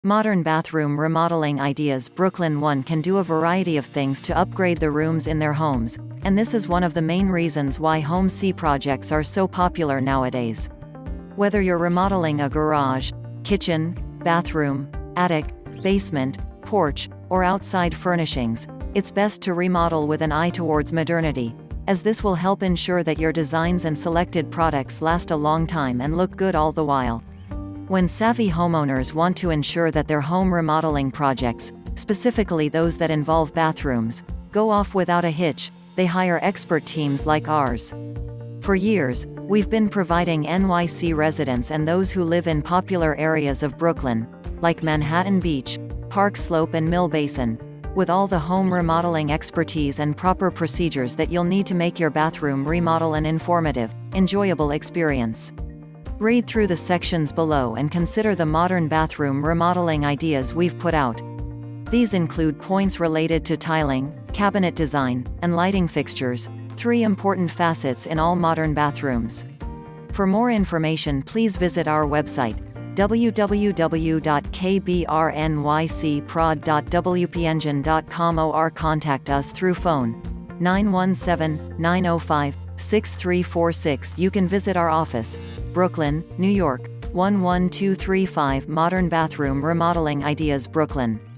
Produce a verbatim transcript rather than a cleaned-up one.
Modern Bathroom Remodeling Ideas. Brooklyn One can do a variety of things to upgrade the rooms in their homes, and this is one of the main reasons why Home C projects are so popular nowadays. Whether you're remodeling a garage, kitchen, bathroom, attic, basement, porch, or outside furnishings, it's best to remodel with an eye towards modernity, as this will help ensure that your designs and selected products last a long time and look good all the while. When savvy homeowners want to ensure that their home remodeling projects, specifically those that involve bathrooms, go off without a hitch, they hire expert teams like ours. For years, we've been providing N Y C residents and those who live in popular areas of Brooklyn, like Manhattan Beach, Park Slope and Mill Basin, with all the home remodeling expertise and proper procedures that you'll need to make your bathroom remodel an informative, enjoyable experience. Read through the sections below and consider the modern bathroom remodeling ideas we've put out. These include points related to tiling, cabinet design, and lighting fixtures, three important facets in all modern bathrooms. For more information, please visit our website, w w w dot k b r n y c prod dot w p engine dot com, or contact us through phone nine one seven, nine zero five, six three four six. You can visit our office, Brooklyn, New York, one one two three five. Modern Bathroom Remodeling Ideas, Brooklyn.